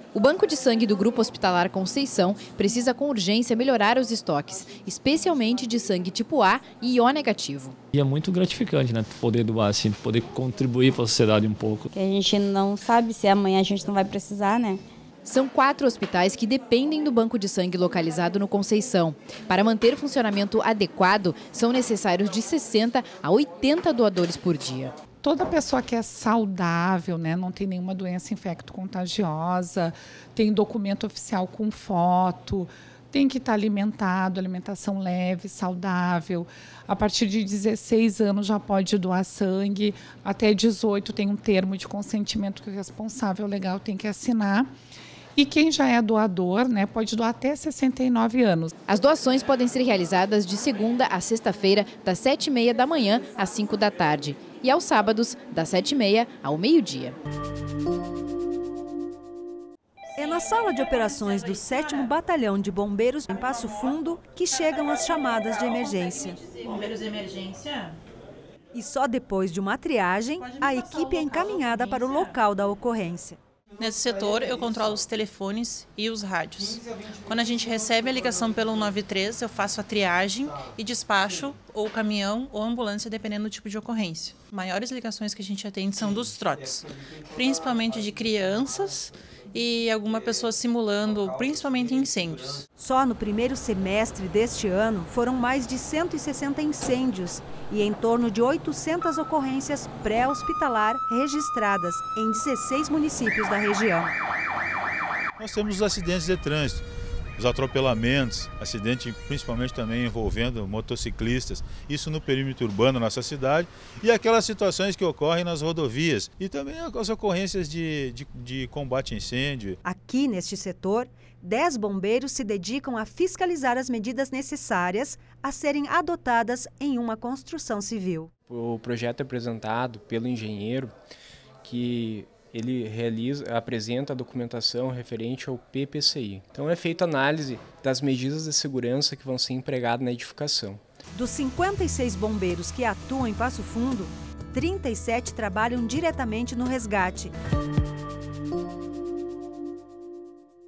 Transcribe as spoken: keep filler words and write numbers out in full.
O Banco de Sangue do Grupo Hospitalar Conceição precisa com urgência melhorar os estoques, especialmente de sangue tipo A e O negativo. E é muito gratificante, né, poder doar assim, poder contribuir para a sociedade um pouco. Que a gente não sabe se amanhã a gente não vai precisar, né? São quatro hospitais que dependem do banco de sangue localizado no Conceição. Para manter o funcionamento adequado, são necessários de sessenta a oitenta doadores por dia. Toda pessoa que é saudável, né, não tem nenhuma doença infecto-contagiosa, tem documento oficial com foto, tem que estar alimentado, alimentação leve, saudável. A partir de dezesseis anos já pode doar sangue, até dezoito tem um termo de consentimento que o responsável legal tem que assinar. E quem já é doador, né, pode doar até sessenta e nove anos. As doações podem ser realizadas de segunda a sexta-feira, das sete e meia da manhã às cinco da tarde. E aos sábados, das sete e meia ao meio-dia. É na sala de operações do sétimo Batalhão de Bombeiros em Passo Fundo que chegam as chamadas de emergência. Bombeiros de emergência? E só depois de uma triagem, a equipe é encaminhada para o local da ocorrência. Nesse setor, eu controlo os telefones e os rádios. Quando a gente recebe a ligação pelo nove três, eu faço a triagem e despacho ou caminhão ou ambulância, dependendo do tipo de ocorrência. As maiores ligações que a gente atende são dos trotes, principalmente de crianças e alguma pessoa simulando, principalmente incêndios. Só no primeiro semestre deste ano foram mais de cento e sessenta incêndios e em torno de oitocentas ocorrências pré-hospitalar registradas em dezesseis municípios da região. Nós temos os acidentes de trânsito, os atropelamentos, acidente principalmente também envolvendo motociclistas, isso no perímetro urbano da nossa cidade, e aquelas situações que ocorrem nas rodovias e também as ocorrências de, de, de combate a incêndio. Aqui neste setor, dez bombeiros se dedicam a fiscalizar as medidas necessárias a serem adotadas em uma construção civil. O projeto é apresentado pelo engenheiro que ele realiza, apresenta a documentação referente ao P P C I. Então é feita análise das medidas de segurança que vão ser empregadas na edificação. Dos cinquenta e seis bombeiros que atuam em Passo Fundo, trinta e sete trabalham diretamente no resgate.